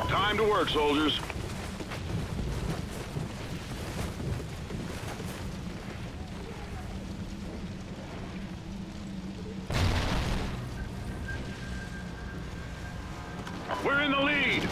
Time to work, soldiers. We're in the lead.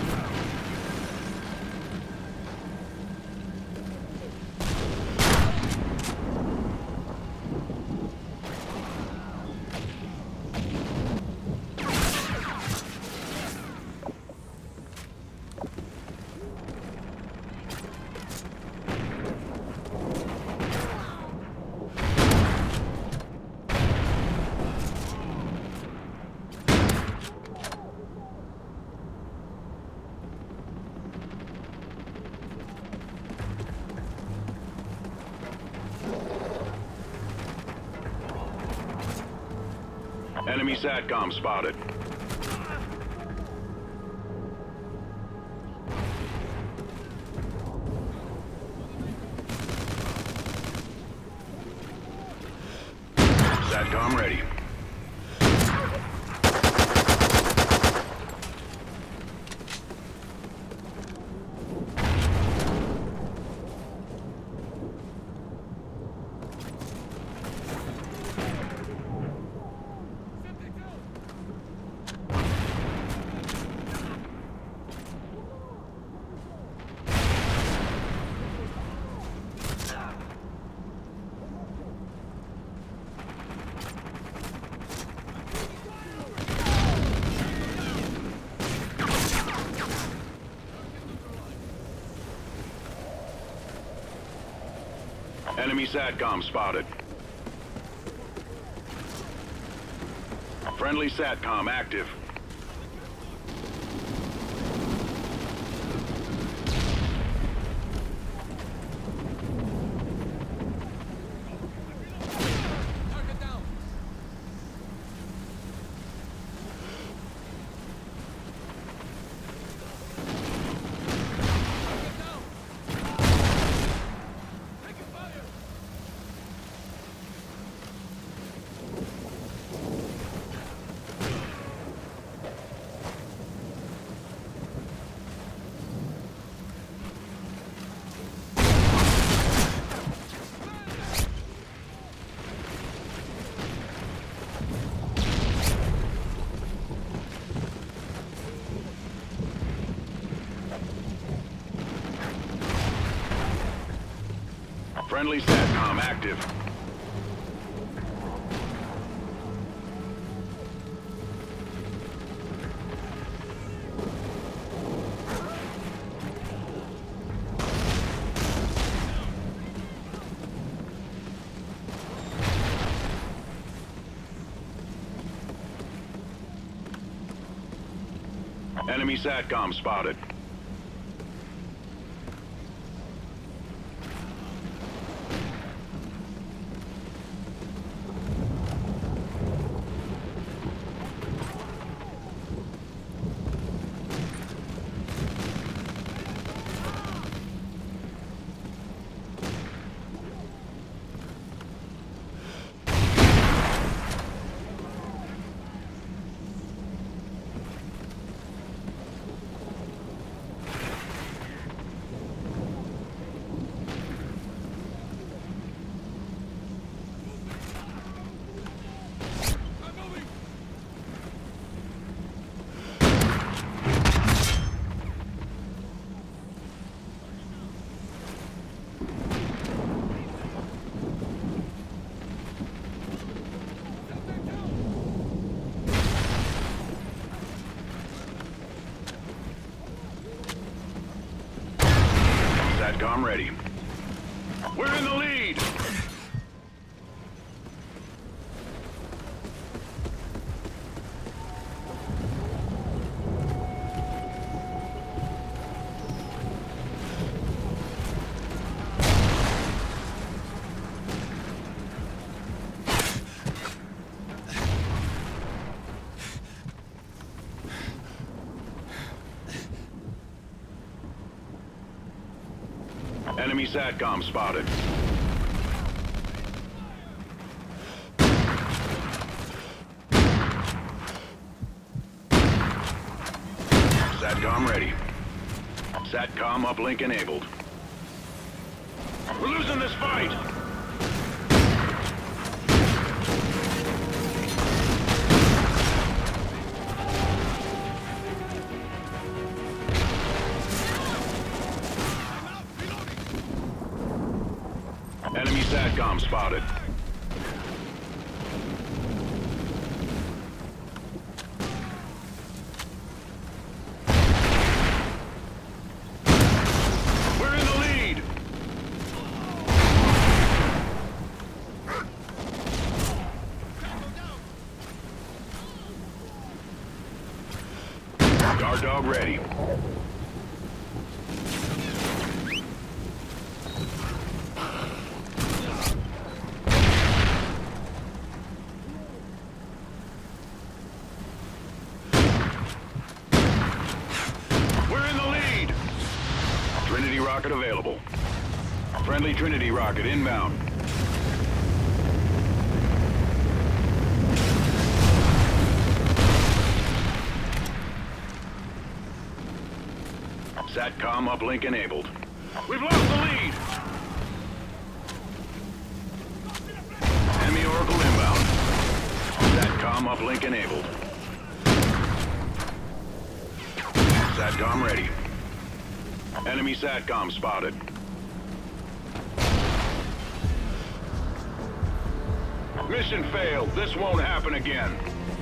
Enemy SATCOM spotted. SATCOM ready. Enemy SATCOM spotted. Friendly SATCOM active. Friendly SATCOM active. Enemy SATCOM spotted. SATCOM ready. We're in the lead! Enemy SATCOM spotted. SATCOM ready. SATCOM uplink enabled. We're losing this fight! Enemy SATCOM spotted. We're in the lead! Guard dog ready. Trinity rocket available. Friendly Trinity rocket inbound. SATCOM uplink enabled. We've lost the lead! Enemy Oracle inbound. SATCOM uplink enabled. SATCOM ready. Enemy SATCOM spotted. Mission failed. This won't happen again.